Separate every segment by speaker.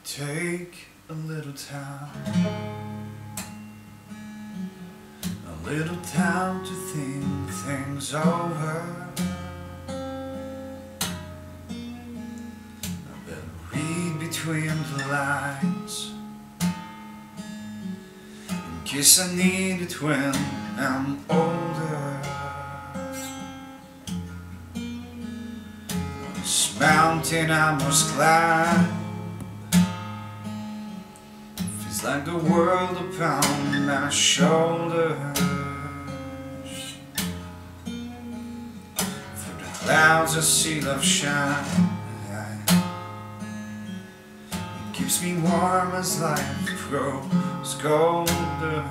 Speaker 1: Take a little time to think things over. I better read between the lines in case I need it when I'm older. On this mountain I must climb, feels like the world upon my shoulders. Through the clouds I see love shine. It keeps me warm as life grows colder.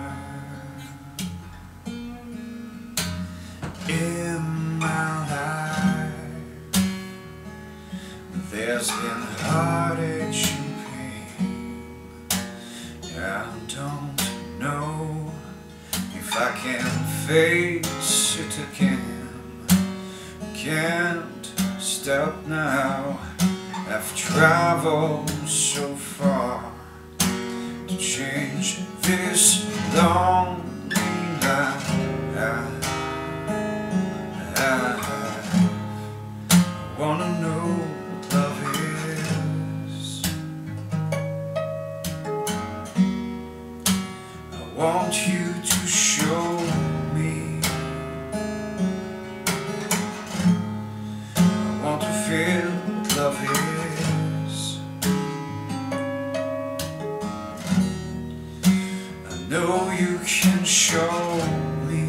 Speaker 1: In my life there's been heartache and pain. I don't know if I can face it again. Can't stop now. I've traveled so far to change this lonely life. I wanna know what love is. I want you to show me. I want to feel what love is. I know you can show me.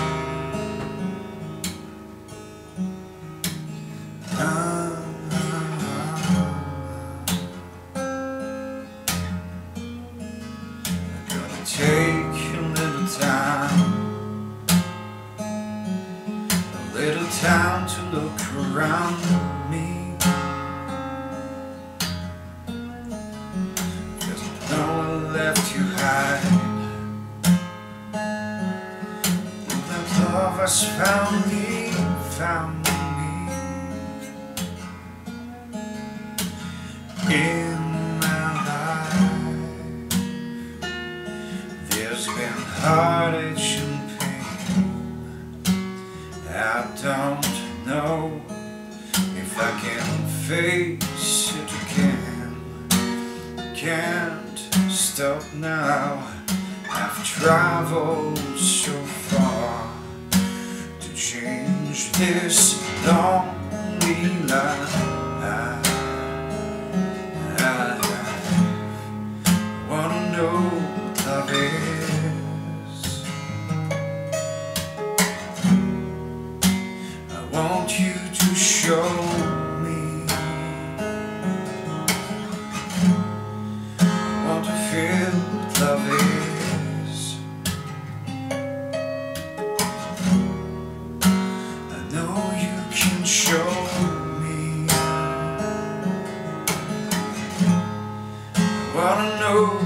Speaker 1: Take a little time to look around me. There's nowhere left to hide. That love has found me, in my life. There's been heartache and pain. I don't know if I can face it again. Can't stop now. I've traveled so far to change this lonely life. I wanna know what love is. I want you to show me. I want to feel what love is. I know you can show me. I wanna know